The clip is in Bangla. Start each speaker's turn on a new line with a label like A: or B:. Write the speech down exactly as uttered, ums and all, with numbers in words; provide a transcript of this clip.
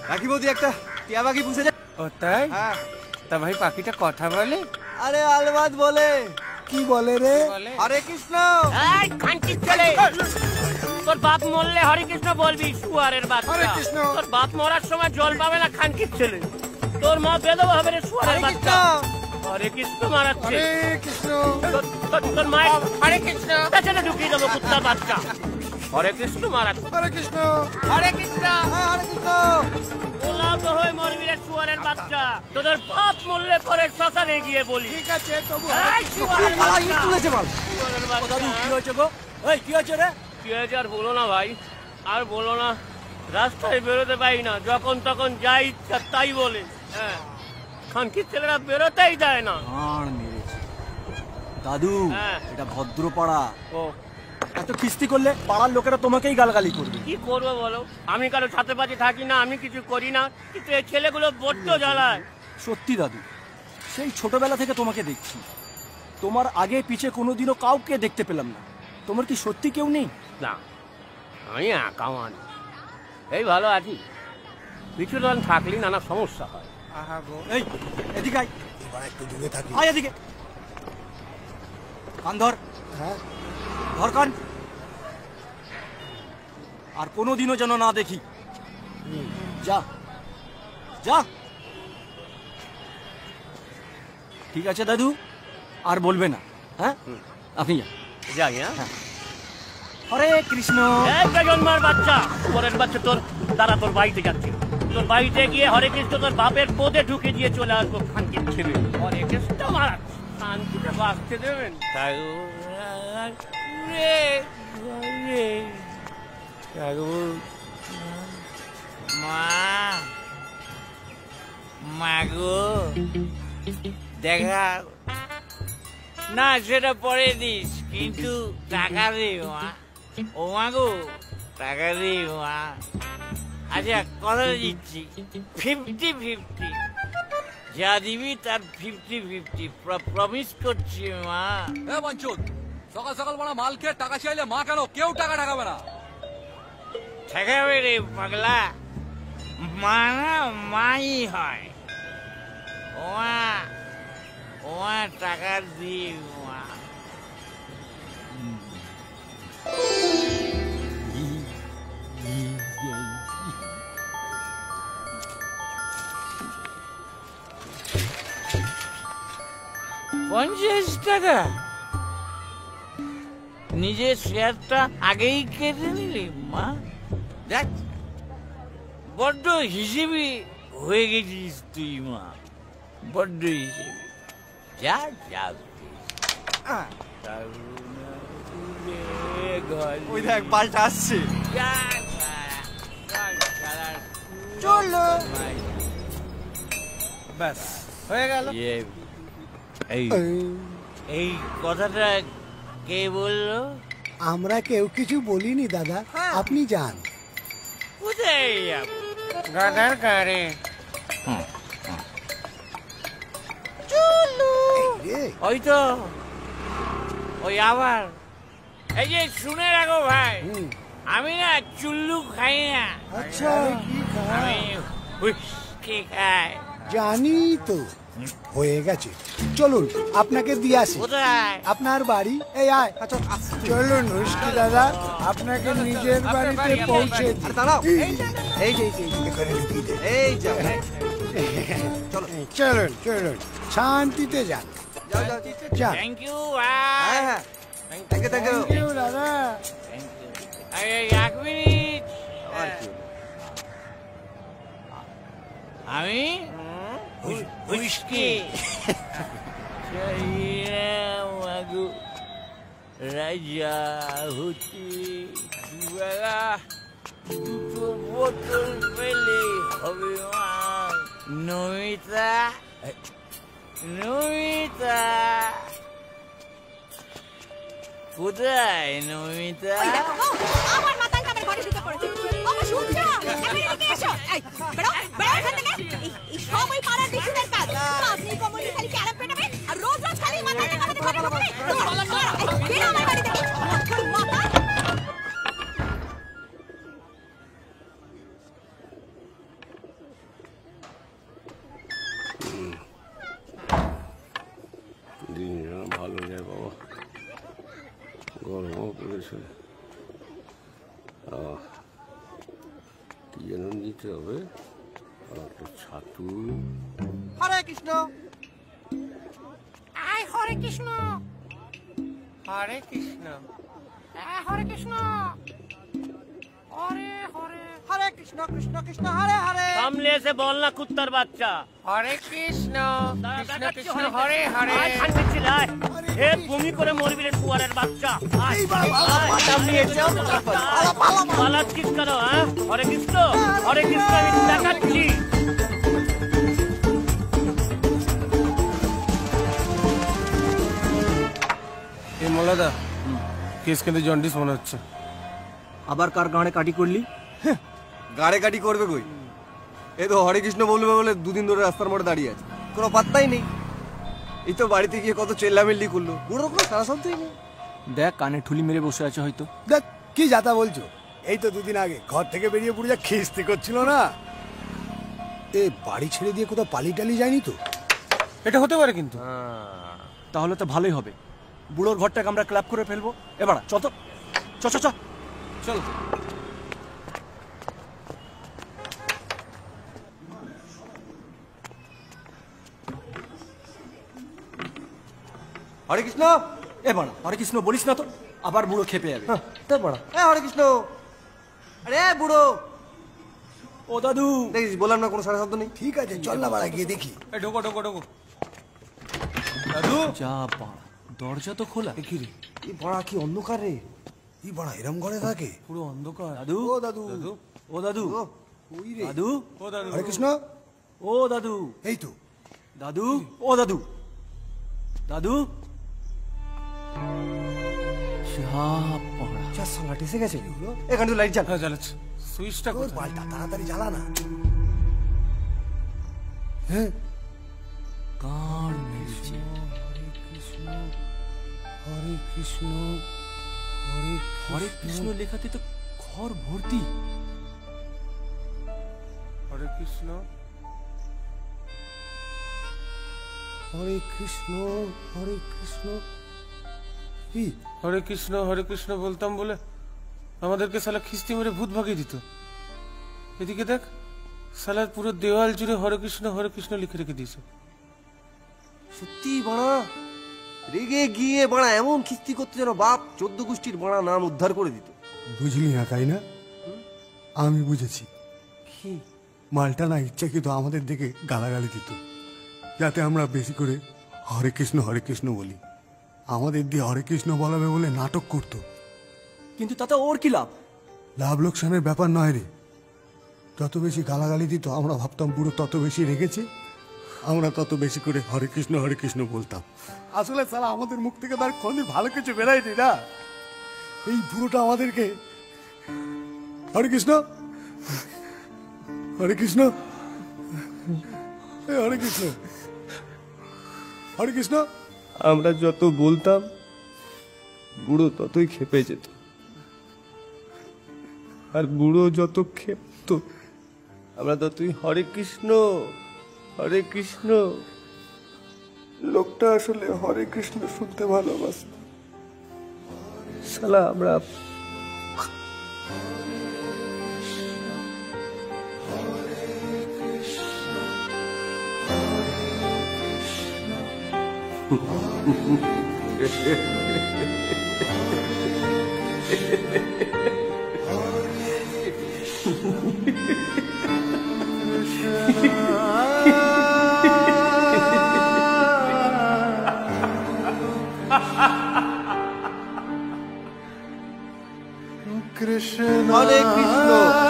A: রাখি বৌদি একটা টিয়া পাখি পুষে যায়।
B: ও তাই? হ্যাঁ। তা ভাই পাখিটা কথা বলে?
A: আরে আলবাদ বলে।
C: কি বলে রে?
A: হরে কৃষ্ণ।
D: এই খানকির ছেলে, তোর বাপ মরলে হরে কৃষ্ণ বলবি শুয়ারের বাচ্চা।
C: হরে কৃষ্ণ।
D: তোর বাপ মরার সময় জল পাবে না খানকির ছেলে। তোর মা বেদবা হবে রে শুয়ারের বাচ্চা। হরে কৃষ্ণ মারাচ্ছে।
C: হরে কৃষ্ণ।
D: তোর মা হরে কৃষ্ণ পেছনে ঢুকিয়ে দেবো কুত্তার বাচ্চা। হরে কৃষ্ণ মারাচ্ছে।
C: হরে কৃষ্ণ।
D: হরে কৃষ্ণ।
A: হরে কৃষ্ণ।
D: গোলাপ হয়ে মরবি রে শুয়ারের বাচ্চা। তোদের বাপ মরলে পরে শ্মশানে গিয়ে বলি।
C: ঠিক আছে তবু
D: এই শুয়ারের বাচ্চা।
A: তুলেছে বল।
D: শুয়ারের বাচ্চা।
A: কি হয়েছে গো? এই কি হয়েছে রে?
D: কি হয়েছে আর বলো না ভাই, আর বলো না। রাস্তায় বেরোতে পারি না, যখন তখন যাই ইচ্ছা তাই বলে। হ্যাঁ, খানকির ছেলেরা বেরোতেই দেয় না।
A: হাড় মেরেছে দাদু।
D: হ্যাঁ।
A: এটা ভদ্রপাড়া।
D: ও
A: এত খিস্তি করলে পাড়ার লোকেরা তোমাকেই গালগালি করবে।
D: কি করবো বলো, আমি কারো ছাতে পাশে থাকি না, আমি কিছু করি না, কিন্তু এই ছেলেগুলো বড্ড জ্বালায়।
A: সত্যি দাদু, সেই ছোটবেলা থেকে তোমাকে দেখছি। তোমার আগে পিছে কোনোদিনও কাউকে দেখতে পেলাম না। তোমার কি সত্যি কেউ নেই?
D: না, আমি একা মানুষ, এই ভালো আছি। পিছুজন থাকলে নানা সমস্যা হয়।
A: এই এদিকে আয়।
C: এবার একটু দূরে থাকি।
A: আয় এদিকে। কান ধর।
C: হ্যাঁ
A: ধর কান। আর কোনোদিনও যেন না দেখি। যা যা। ঠিক আছে দাদু, আর বলবে না। হ্যাঁ, আপনি
D: যাই। হ্যাঁ,
A: হরে কৃষ্ণ।
D: জন্মার বাচ্চা, পরের বাচ্চা তোর দাদা তোর বাড়িতে যাচ্ছে। তোর বাড়িতে গিয়ে হরে কৃষ্ণ তোর বাপের পদে ঢুকে দিয়ে চলে আসবো খানকির ছেলে। হরে কৃষ্ণ মারাচ্ছে, শান্তিতে বাঁচতে দেবেন।
E: মা মাগো দেখা না, সেটা পরে দিস, কিন্তু টাকা দে মা। ও মাগো টাকা দে মা। আচ্ছা কথা দিচ্ছি, ফিফটি ফিফটি যা দিবি তার ফিফটি ফিফটি প্রমিস করছি মা।
F: সকাল সকাল বলা মাল খেয়ে টাকা চাইলে মা কেন? কেউ টাকা ঠাকাবে না।
E: ঠেকাবে রে পাগলা, মা না মাই হয়। ওমা ওমা টাকা দি মা। পঞ্চাশ টাকা নিজের শেয়ারটা আগেই কেটে নিলি মা। দেখ বড্ড হিসেবে হয়ে গেছিস তুই মা, বড্ড হিসেবে। যা যা
A: ওই দেখ বালটা আসছে।
E: চলো
B: ব্যাস হয়ে গেল।
E: এই এই কথাটা কে বললো?
C: আমরা কেউ কিছু বলিনি দাদা, আপনি যান।
E: কোথায় যাবো?
B: গাদার গাড়ি।
E: ওই তো ওই আবার। এই যে শুনে রাখো ভাই, আমি না চুল্লু খাই না।
C: আচ্ছা কি খায়?
E: আমি হুইস্কি খাই।
C: জানি তো। হয়ে গেছে, চলুন আপনাকে দিয়ে আসি।
E: কোথায়?
C: আপনার বাড়ি। এই আয়। চলুন হুস্কি দাদা, আপনাকে নিজের বাড়িতে পৌঁছে দিই।
A: দাঁড়াও, এই যে
C: এখানে ঢুকিয়ে দে।
A: এই যা।
C: চলো চলুন চলুন, শান্তিতে যান।
A: যাও যাও।
C: যান।
E: থ্যাংক ইউ
A: হ্যাঁ হ্যাঁ, thank you thank you.
C: Thank you দাদা।
E: এক মিনিট, আমি হুইস্কি মাগু রাজা হতে দুবেলা দুটো বোতল পেলে হবে মা। নমিতা নমিতা কোথায় নমিতা?
G: আমার মাথায় কাপড় ঘরে ঢুকে পড়েছে। ওকে শুনছো? এখানে এদিকে এসো। এই বেরো বেরো এখান থেকে। এই সব ওই পাড়ার বিশুদের কাজ। আপনি কমলি খালি ক্যারাম পেটাবে আর রোজ রোজ খালি মাথায় কাপড় ঘরে ঢুকবে। বেরো আমার বাড়ি থেকে। মাথা
E: দিতে হবে, আর একটা ছাতু।
B: হরে কৃষ্ণ।
E: আয় হরে কৃষ্ণ,
B: হরে কৃষ্ণ।
E: হরে কৃষ্ণ, হরে হরে।
B: হরে কৃষ্ণ কৃষ্ণ কৃষ্ণ হরে হরে।
D: সামলে এসে বল না কুত্তার বাচ্চা।
B: হরে কৃষ্ণ কৃষ্ণ কৃষ্ণ হরে হরে।
D: আয় খানকে চিল্লায়, এ বমি করে মরবি রে শুয়ারের বাচ্চা। আয়, পালাচ্ছিস কেন? হ্যাঁ, হরে কৃষ্ণ হরে কৃষ্ণ আমি দেখাচ্ছি।
H: এই মোলাদা, কেস কিন্তু জন্ডিস মনে হচ্ছে।
A: আবার কার গাঁড়ে কাটি করলি?
I: গাড়ে কাটি করবে কই? এই তো হরে কৃষ্ণ বলবে বলে দুদিন ধরে রাস্তার মোড়ে দাঁড়িয়ে আছে, কোনো পাত্তাই নেই। এই তো বাড়িতে গিয়ে কত চেল্লামেল্লি করলো, বুড়োর কোনো সারা শব্দই নেই।
A: দেখ কানে ঠুলি মেরে বসে আছে হয়তো।
C: দেখ কি যাতা বলছো, এই তো দুদিন আগে ঘর থেকে বেরিয়ে পুরো যা খিস্তি করছিল না। এ বাড়ি ছেড়ে দিয়ে কোথাও পালি টালি যায়নি তো?
H: এটা হতে পারে কিন্তু।
A: তাহলে তো ভালোই হবে, বুড়োর ঘরটাকে আমরা ক্লাব করে ফেলবো। এবার চ তো, চ চ চ
H: চল।
I: হরে কৃষ্ণ।
A: এ বাড়া, হরে কৃষ্ণ বলিস না তো, আবার বুড়ো খেপে যাবে।
I: এ হরে কৃষ্ণ, আরে বুড়ো।
A: ও দাদু,
I: দেখিস বললাম না কোনো সারা শব্দ নেই।
C: ঠিক আছে চল না বাড়া গিয়ে দেখি।
H: এই ঢোকো ঢোকো ঢোকো। দাদু,
A: যা বাড়া, দরজা তো খোলা।
I: কি রে, এই বড়া কি অন্ধকার রে।
C: এই বাড়া এরম ঘরে থাকে?
H: পুরো অন্ধকার।
A: দাদু,
C: ও দাদু,
A: ও দাদু,
C: ওই রে।
A: দাদু,
H: ও দাদু।
C: হরে কৃষ্ণ।
A: ও দাদু,
C: এই তো
A: দাদু, ও দাদু, দাদু। যা বাড়া,
I: যা সালাট এসে গেছে এগুলো। এখানে তো লাইট জ্বাল।
H: হ্যাঁ জ্বালাচ্ছে। সুইচটা
C: তোর
H: কোথায়?
C: পাল্টা তাড়াতাড়ি জ্বালা না। হ্যাঁ
A: কান মেরেছে।
C: হরে কৃষ্ণ হরে
A: হরে কৃষ্ণ লেখাতে তো ঘর ভর্তি।
H: হরে কৃষ্ণ
C: হরে কৃষ্ণ হরে কৃষ্ণ। কি
H: হরে কৃষ্ণ হরে কৃষ্ণ বলতাম বলে আমাদেরকে সালা খিস্তি মেরে ভূত ভাগিয়ে দিত। এদিকে দেখ, সালার পুরো দেওয়াল জুড়ে হরে কৃষ্ণ হরে কৃষ্ণ লিখে রেখে দিয়েছে।
I: সত্যি বাড়া রেগে গিয়ে বাড়া এমন খিস্তি করতে যেন বাপ চোদ্দ গোষ্ঠীর বাড়া নাম উদ্ধার করে দিত।
C: বুঝলি না তাই না? আমি বুঝেছি।
I: কি
C: মালটা না ইচ্ছাকৃত আমাদের দিকে গালাগালি দিত, যাতে আমরা বেশি করে হরে কৃষ্ণ হরে কৃষ্ণ বলি। আমাদের দিয়ে হরে কৃষ্ণ বলাবে বলে নাটক করত।
A: কিন্তু তাতে ওর কি লাভ?
C: লাভ লোকসানের ব্যাপার নয় রে। যত বেশি গালাগালি দিত আমরা ভাবতাম পুরো তত বেশি রেগেছে, আমরা তত বেশি করে হরে কৃষ্ণ হরে কৃষ্ণ বলতাম। আসলে সালা আমাদের মুখ থেকে তার কোনদিন ভালো কিছু বেরায়নি না। এই পুরোটা আমাদেরকে হরে কৃষ্ণ হরে কৃষ্ণ এই হরে কৃষ্ণ হরে কৃষ্ণ।
I: আমরা যত বলতাম বুড়ো ততই খেপে যেত, আর বুড়ো যত খেপত আমরা ততই হরে কৃষ্ণ হরে কৃষ্ণ। লোকটা আসলে হরে কৃষ্ণ শুনতে ভালোবাসত। শালা আমরা
C: কৃষ্ণ
I: হরে কৃষ্ণ